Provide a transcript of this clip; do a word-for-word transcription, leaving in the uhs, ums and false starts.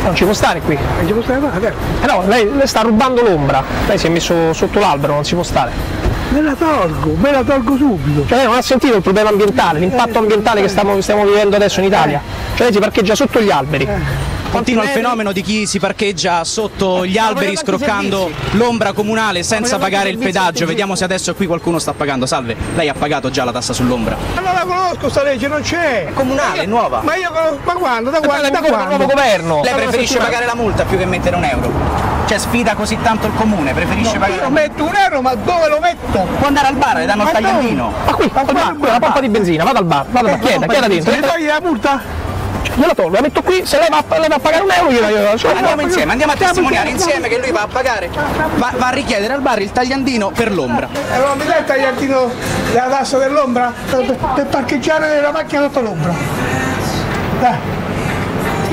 Non ci può stare qui. Non ci può stare qua, certo. Eh no, lei, lei sta rubando l'ombra. Lei si è messo sotto l'albero, non si può stare. Me la tolgo, me la tolgo subito. Cioè lei non ha sentito il problema ambientale, l'impatto ambientale che stiamo, stiamo vivendo adesso in Italia? Cioè lei si parcheggia sotto gli alberi. Continua il fenomeno di chi si parcheggia sotto gli alberi scroccando l'ombra comunale senza pagare il pedaggio. Vediamo se adesso qui qualcuno sta pagando. Salve, lei ha pagato già la tassa sull'ombra? Ma non la conosco sta legge, non c'è. È comunale, è nuova. Ma io conosco, ma quando? Da quando? Da il quando? nuovo governo. Lei preferisce pagare la multa più che mettere un euro? Cioè sfida così tanto il comune, preferisce No, pagare. io metto un euro, ma dove lo metto? Può andare al bar, le danno il tagliandino. Ma qui, al bar, qui, la pompa di benzina, vado al bar, vado al bar, chieda, chieda dentro. Se togli la multa? Io la tolgo, la metto qui, se lei va, lei va a pagare un euro, io la cioè, Andiamo insieme, andiamo a testimoniare insieme che lui va a pagare, va, va a richiedere al bar il tagliandino per l'ombra. E allora mi dai il tagliandino della tassa dell'ombra? Per, per parcheggiare la macchina sotto l'ombra. Dai.